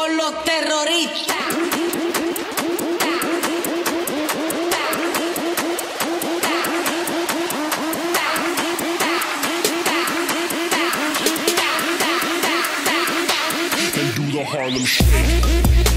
con los terroristas. And do the Harlem Shake.